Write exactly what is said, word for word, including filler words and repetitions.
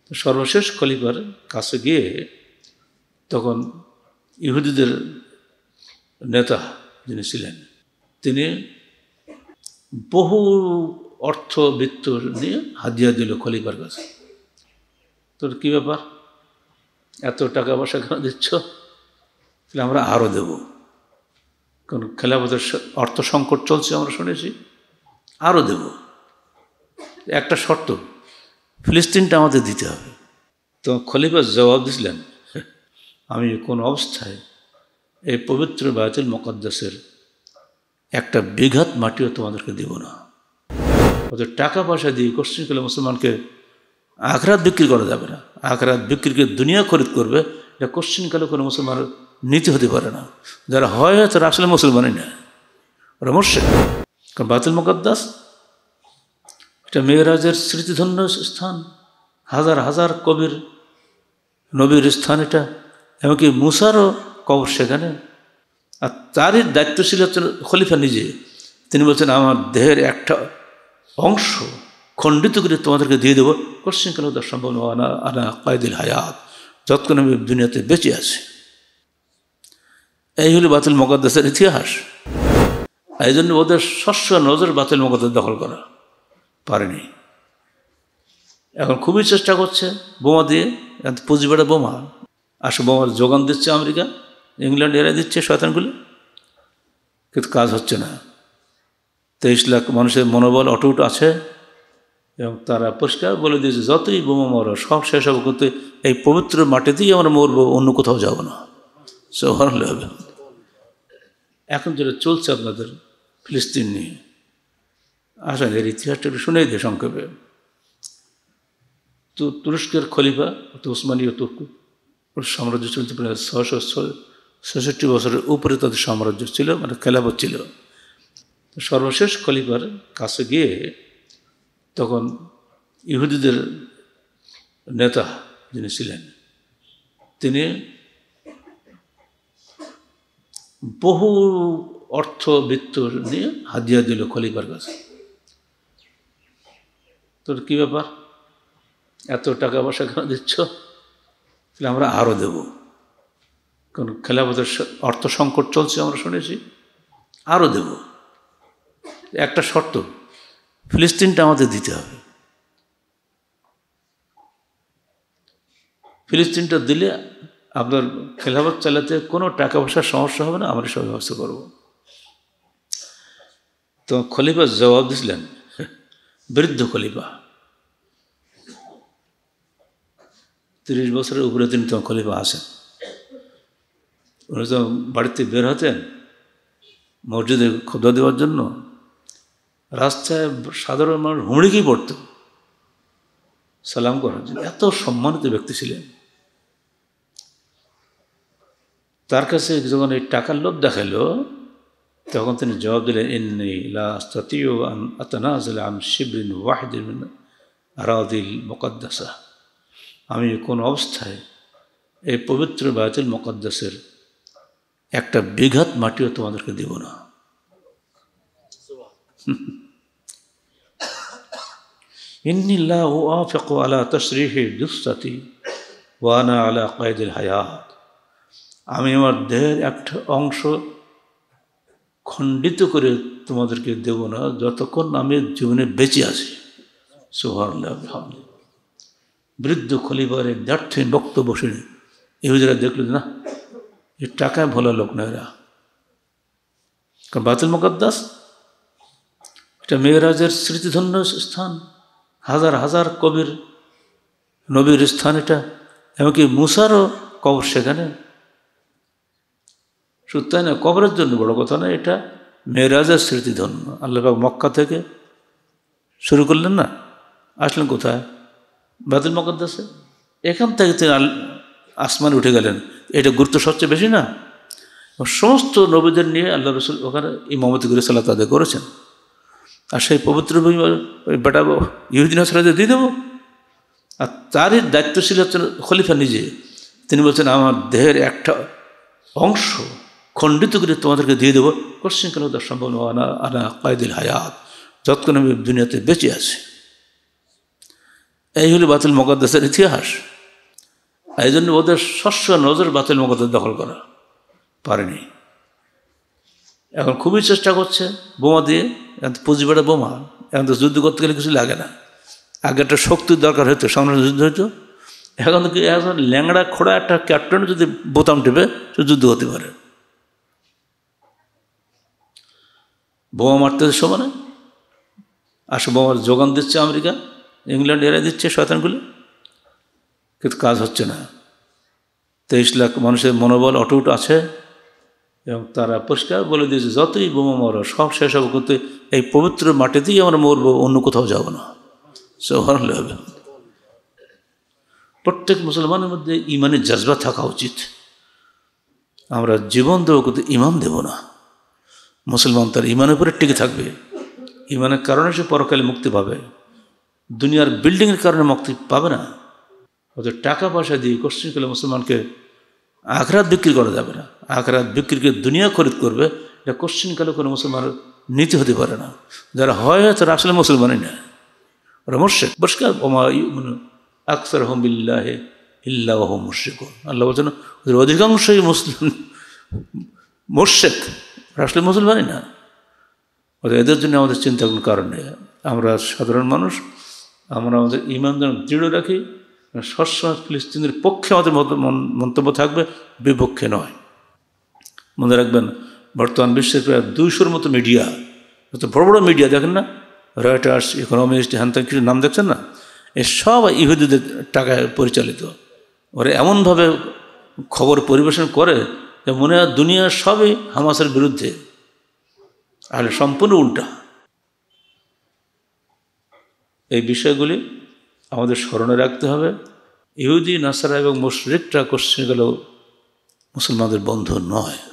তো সর্বশেষ খলিফার কাছে গিয়ে তখন ইহুদিদের নেতা যিনি ছিলেন তিনি বহু অর্থ বৃত্ত নিয়ে হাদিয়া দিল খলিফার কাছে। তোর কী ব্যাপার, এত টাকা পয়সা কেন দিচ্ছ? তাহলে আমরা আরও দেব, কারণ খেলাফতের অর্থ সংকট চলছে আমরা শুনেছি, আরও দেব, একটা শর্ত, ফিলিস্তিনটা আমাদের দিতে হবে। তো খলিফা জবাব দিছিলেন, আমি কোন অবস্থায় এই পবিত্র বায়তুল মুকাদ্দাসের একটা বিঘাত মাটিও তোমাদেরকে দেব না। ওদের টাকা পয়সা দিয়ে কোশ্চিন করলে মুসলমানকে আখরাত বিক্রি করা যাবে না, আখরাত বিক্রিকে দুনিয়া খরিদ করবে, এটা কোশ্চিন কালে কোনো মুসলমান নীতি হতে পারে না। যারা হয় তারা আসলে মুসলমানই না, ওরা মুশরিক। কারণ বায়তুল মুকাদ্দাস এটা মেরাজের স্মৃতিধন্য স্থান, হাজার হাজার কবির নবীর স্থান এটা, এমনকি মুসারও কবর সেখানে। আর তারই দায়িত্বশীল হচ্ছেন খলিফা নিজে। তিনি বলছেন আমার দেহের একটা অংশ খণ্ডিত করে তোমাদেরকে দিয়ে দেবো, কোশ্চিন কেন তার সম্ভব আনা আনা কায়দুল হায়াত, যতক্ষণ আমি দুনিয়াতে বেঁচে আছি। এই হলো বায়তুল মুকাদ্দাসের ইতিহাস। এই জন্য ওদের শস্য নজর বায়তুল মুকাদ্দাস দখল করা পারেনি। এখন খুবই চেষ্টা করছে বোমা দিয়ে, পুঁজিবাড়া বোমা আসলে বোমার যোগান দিচ্ছে আমেরিকা, ইংল্যান্ড এরা দিচ্ছে শয়তানগুলো, কিন্তু কাজ হচ্ছে না। তেইশ লাখ মানুষের মনোবল অটুট আছে এবং তারা পরিষ্কার বলে দিয়েছে যতই বোমা মরো সব শেষ হবে, কিন্তু এই পবিত্র মাটিতেই আমরা মরবো, অন্য কোথাও যাব না। সুবহানাল্লাহ। এখন যেটা চলছে আপনাদের ফিলিস্তিন নিয়ে, আসেন এর ইতিহাসটা একটু শুনেই দিয়ে সংক্ষেপে। তো তুরস্কের খলিফা তো উসমানীয় তুর্ক সাম্রাজ্য চলতে প্রায় ছশো ছেষট্টি বছরের উপরে তাদের সাম্রাজ্য ছিল, মানে খেলাফত ছিল। তো সর্বশেষ খলিফার কাছে গিয়ে তখন ইহুদিদের নেতা যিনি ছিলেন তিনি বহু অর্থ বৃত্ত নিয়ে হাদিয়া দিল খলিফার কাছে। তোর কী ব্যাপার, এত টাকা পয়সা কেন দিচ্ছ? তাহলে আমরা আরও দেব, কারণ খেলাফতের অর্থ সংকট চলছে আমরা শুনেছি, আরও দেব, একটা শর্ত, ফিলিস্তিনটা আমাদের দিতে হবে। ফিলিস্তিনটা দিলে আপনার খেলাফত চালাতে কোনো টাকা পয়সার সমস্যা হবে না, আমরা সব ব্যবস্থা করব। তো খলিফা জবাব দিছিলেন, বৃদ্ধ খলিফা, তিরিশ বছরের উপরে তিনি তখন খলিফা আসেন। উনি তো বাড়িতে বের হতেন মসজিদে খুতবা দেওয়ার জন্য, রাস্তায় সাধারণ মানুষ হুমড়িকেই পড়ত সালাম করার জন্য, এত সম্মানিত ব্যক্তি ছিলেন। তার কাছে যখন এই টাকার লোভ দেখালো তখন তিনি জবাব দিলেন, ইন্নী লা আস্তাতিউ আন আতানাযালা আন শিবরিন ওয়াহিদিন মিন আরাদিল মুকাদ্দাসা, আমি কোন অবস্থায় এই পবিত্র বায়তুল মুকাদ্দাসের একটা বিঘাত মাটিও তোমাদেরকে দেব না। ইন্নী লা উআফিকু আলা তাশরিহি জুসসাতি ওয়া আনা আলা কায়দিল হায়াত, আমি আমার দেহের একটা অংশ খণ্ডিত করে তোমাদেরকে দেব না যতক্ষণ আমি জীবনে বেঁচে আছি। সুবহানাল্লাহ। বৃদ্ধ খলিফার এই দ্ব্যর্থহীন বক্তব্য শুনে ইহুদিরা দেখল না, এ টাকায় ভোলা লোক না এরা। কারণ বায়তুল মুকাদ্দাস এটা মেরাজের স্মৃতিধন্য স্থান, হাজার হাজার কবির নবীর স্থান এটা, এমনকি মুসারও কবর সেখানে। শুধু তাই না, কবরের জন্য বড় কথা না, এটা মেরাজের স্মৃতিধন্য। আল্লাহ পাক মক্কা থেকে শুরু করলেন না, আসলেন কোথায়? বায়তুল মুকাদ্দাসে। এখান থেকে তিনি আসমানে উঠে গেলেন, এটা গুরুত্ব সবচেয়ে বেশি না? সমস্ত নবীদের নিয়ে আল্লাহ রসুল ওখানে ইমামতি করে সালাত আদায় করেছেন। আর সেই পবিত্র বেটা ইহুদি নাসরাদের দিয়ে দেবো? আর তারই দায়িত্বশীল হচ্ছেন খলিফা নিজে। তিনি বলছেন আমার দেহের একটা অংশ খণ্ডিত করে তোমাদেরকে দিয়ে দেবো, কোশ্চিন কেন তার সম্ভব আনা আনা কায়দুল হায়াত, যতক্ষণ আমি দুনিয়াতে বেঁচে আছি। এই হলো বাতুল মুকাদ্দাসের ইতিহাস। এই জন্য ওদের শস্য নজর বাতুল মুকাদ্দাস দখল করা পারেনি। এখন খুবই চেষ্টা করছে বোমা দিয়ে, এখন তো পুঁজিবাড়া বোমা, এখন তো যুদ্ধ করতে গেলে কিছু লাগে না। আগে একটা শক্তির দরকার হতো, সামনে যুদ্ধ হতো। এখন তো এখন ল্যাংড়া খোড়া একটা ক্যাপ্টেন যদি বোতাম টিপে সে যুদ্ধ হতে পারে। বোমা মারতে সমানে আসে, বোমার যোগান দিচ্ছে আমেরিকা, ইংল্যান্ড, এরা দিচ্ছে শয়তানগুলো, কিন্তু কাজ হচ্ছে না। তেইশ লাখ মানুষের মনোবল অটুট আছে এবং তারা পরিষ্কার বলে দিয়েছে যতই বোমা মারো সব শেষ হবে, করতে এই পবিত্র মাটিতেই আমরা মরবো, অন্য কোথাও যাব না। সুবহানাল্লাহ। প্রত্যেক মুসলমানের মধ্যে ইমানের জজবা থাকা উচিত। আমরা জীবন দেবো কিন্তু ইমান দেব না। মুসলমান তার ইমানের উপরে টিকে থাকবে, ইমানের কারণে সে পরকালে মুক্তি পাবে, দুনিয়ার বিল্ডিংয়ের কারণে মুক্তি পাবে না। ওদের টাকা পয়সা দিয়ে কোশ্চিন করলে মুসলমানকে আখরাত বিক্রি করা যাবে না। আখরাত বিক্রিকে দুনিয়া খরিদ করবে, এটা কোশ্চিন কালে কোনো মুসলমানের নীতি হতে পারে না। যারা হয় তারা আসলে মুসলমানই না, ওরা মুশরিক। পরিষ্কার আকসার হুম বিল্লাহি ইল্লা ওয়া হুম মুশরিকুন। আল্লাহ বলছেন ওদের অধিকাংশই মুসলিম মুশরিক, আসলে মুসলমানই না। ওদের এদের জন্য আমাদের চিন্তা কোনো কারণ নেই। আমরা সাধারণ মানুষ, আমরা আমাদের ইমান যেন দৃঢ় রাখি, সবসময় ফিলিস্তিনের পক্ষে আমাদের মন্তব্য থাকবে, বিপক্ষে নয়। মনে রাখবেন বর্তমান বিশ্বের প্রায় দুইশোর মতো মিডিয়া, যত বড় বড় মিডিয়া দেখেন না, রয়টার্স, ইকোনমিস্ট, হ্যান ত্যান কিছু নাম দেখছেন না, এ সব ইহুদিদের টাকায় পরিচালিত। ওরা এমনভাবে খবর পরিবেশন করে যে মনে হয় দুনিয়ার সবই হামাসের বিরুদ্ধে, আর সম্পূর্ণ উল্টা। এই বিষয়গুলি আমাদের স্মরণে রাখতে হবে। ইহুদি, নাসারা এবং মুশরিকরা কোশ্চিন গেলেও মুসলমানদের বন্ধু নয়।